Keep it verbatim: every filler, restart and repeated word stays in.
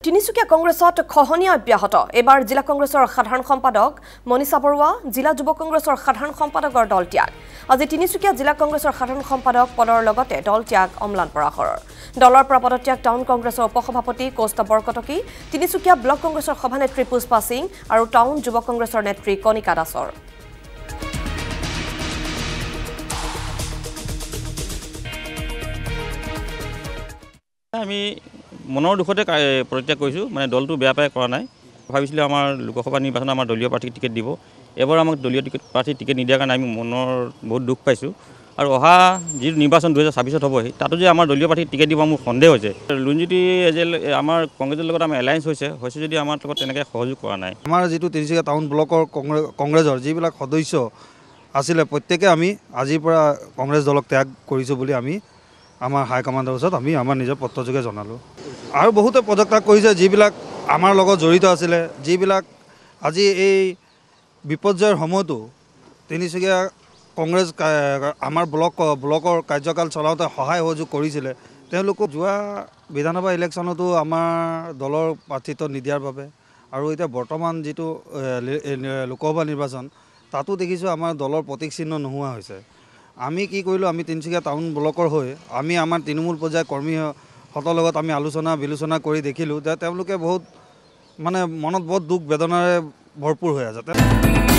তিনিচুকীয়া কংগ্ৰেছত খহনীয়া অব্যাহত এবাৰ জিলা কংগ্ৰেছৰ সাধাৰণ সম্পাদক মনীষা বৰুৱা জিলা যুৱ কংগ্ৰেছৰ সাধাৰণ সম্পাদকৰ দল ত্যাগ আজি তিনিচুকীয়া জিলা কংগ্ৰেছৰ সাধাৰণ সম্পাদক পদৰ লগতে দল ত্যাগ অম্লান পৰাশৰৰ দলৰ পৰা পদত্যাগ টাউন কংগ্ৰেছৰ উপসভাপতি কৌস্ত বৰকটকী তিনিচুকীয়া ব্লক কংগ্ৰেছৰ সভানেত্ৰী পুষ্পা সিং আৰু টাউন যুৱ কংগ্ৰেছৰ নেত্ৰী কণিকা দাসৰ আমি মনৰ দুখতে পদত্যাগ কৰিছোঁ মানে দলটো বেয়া পাই কৰা নাই ভাবিছিলোঁ আমাৰ লোকসভা নিৰ্বাচনত আমাৰ দলীয় প্ৰাৰ্থীক টিকেট দিব এবাৰ আমাক দলীয় টিকেট প্ৰাৰ্থী টিকেট নিদিয়াৰ কাৰণে আমি মনৰ বহুত দুখ পাইছোঁ আৰু অহা যি নিৰ্বাচন দুহেজাৰ ছাব্বিছত হ'বহি তাতো যে আমাৰ দলীয় প্ৰাৰ্থীক টিকেট দিব মোৰ সন্দেহ হৈছে লুঞ্জিতি যে আমাৰ কংগ্ৰেছৰ লগত আমাৰ এলায়েন্স হৈছে হৈছে যদি আমাৰ লগত তেনেকৈ সহযোগ কৰা নাই আমাৰ যিটো তিনিচুকীয়া টাউন ব্লকৰ কংগ্ৰেছৰ যিবিলাক সদস্য আছিলে প্ৰত্যেকে আমি আজিৰ পৰা কংগ্ৰেছ দলক ত্যাগ কৰিছোঁ বুলি আমি আমাৰ হাইকমাণ্ডৰ ওচৰত আমি আমাৰ নিজৰ পত্ৰযোগে জনালোঁ আৰু বহুতে পদত্যাগ কৰিছে যিবিলাক আমাৰ লগত জড়িত আছিলে যিবিলাক আজি এই বিপৰ্যয়ৰ সময়তো তিনিচুকীয়া কংগ্ৰেছ আমাৰ ব্লক ব্লকৰ কাৰ্যকাল চলাওঁতে সহায় সহযোগ কৰিছিলে তেওঁলোকক যোৱা বিধানসভা ইলেকশ্যনতো আমাৰ দলৰ প্ৰাৰ্থিত্ব নিদিয়াৰ বাবে আৰু এতিয়া বৰ্তমান যিটো লোকসভা নিৰ্বাচন তাতো দেখিছোঁ আমাৰ দলৰ প্ৰতীক চিহ্ন নোহোৱা হৈছে আমি কি কৰিলোঁ আমি তিনিচুকীয়া টাউন ব্লকৰ হৈ আমি আমাৰ তৃণমূল পৰ্যায়ৰ কৰ্মীহঁতৰ লগত আমি আলোচনা বিলোচনা কৰি দেখিলোঁ যে তেওঁলোকে বহুত মানে মনত বহুত দুখ বেদনাৰে ভৰপূৰ হৈ আছে